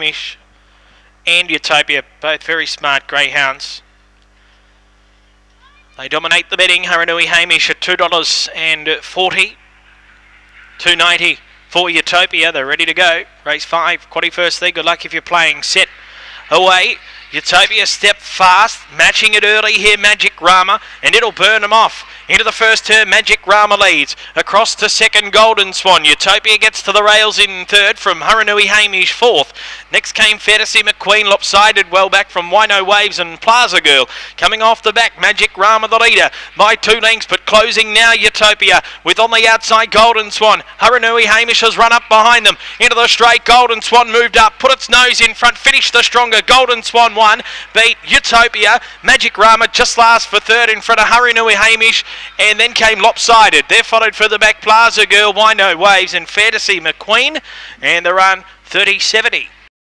Hamish and Utopia, both very smart greyhounds. They dominate the betting. Haranui Hamish at $2.40. $2.90 for Utopia. They're ready to go. Race 5, quaddy first there. Good luck if you're playing. Set away. Utopia step fast, matching it early here, Magic Rama, and it'll burn them off. Into the first turn, Magic Rama leads. Across to second, Golden Swan. Utopia gets to the rails in third from Haranui Hamish fourth. Next came Fantasy McQueen, lopsided well back from Wino Waves and Plaza Girl. Coming off the back, Magic Rama the leader by 2 lengths, but closing now Utopia with on the outside Golden Swan. Haranui Hamish has run up behind them. Into the straight, Golden Swan moved up, put its nose in front, finished the stronger. Golden Swan won, beat Utopia. Magic Rama just last for third in front of Haranui Hamish, and then came Lopsided. They're followed further back Plaza Girl, Wino Waves and Fantasy McQueen, and the run 30.70.